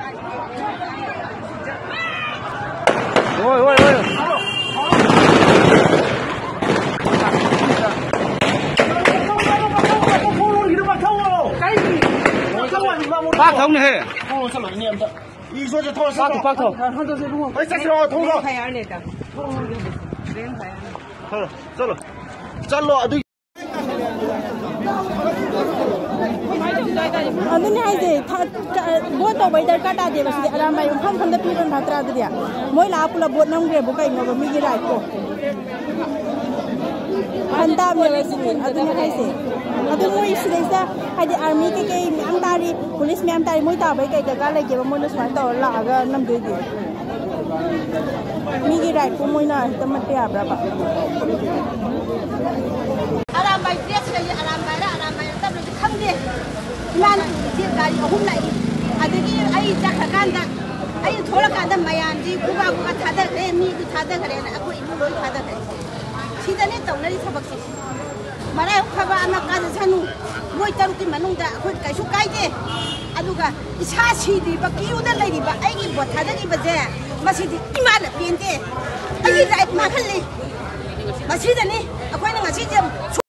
Ôi ôi ôi. Bác thông này. Ý số cho thôi sao? Bác thông. Ấy chắc rồi thông rồi. Thôi rồi. Chân lọ đi. Anh hay gì? Buat tàu bay terkat ada masih alam bay umpan kan tapi orang hatra ada dia. Moi lah pula buat nang dia bukai ngau migi right ko. Hantam ni masih. Aduh hay gì? Aduh moi istilahnya ada army ke ang tari, polis ni ang tari moi tàu bay ke jaga lagi moi nak suat tàu lah agak 6 dua dia. Migi right ko moi na temat dia berapa? Alam bay dia sekali alam bay tapi kham dia. Lan dia gari ahum lai adagi ai jakakanda ai tholakanda mayan ji kuba thada re mi ku thada gare na aku imu loi thada gare sidane tawnari thabak si marai khaba ama ka janu moi taruki manungda aku kaisu kaide aduga isa sidi ba kiuda leiri ba ai gi bot thada gi baje masidi imala pente ai rai ma khalli masidane aku na ngasi je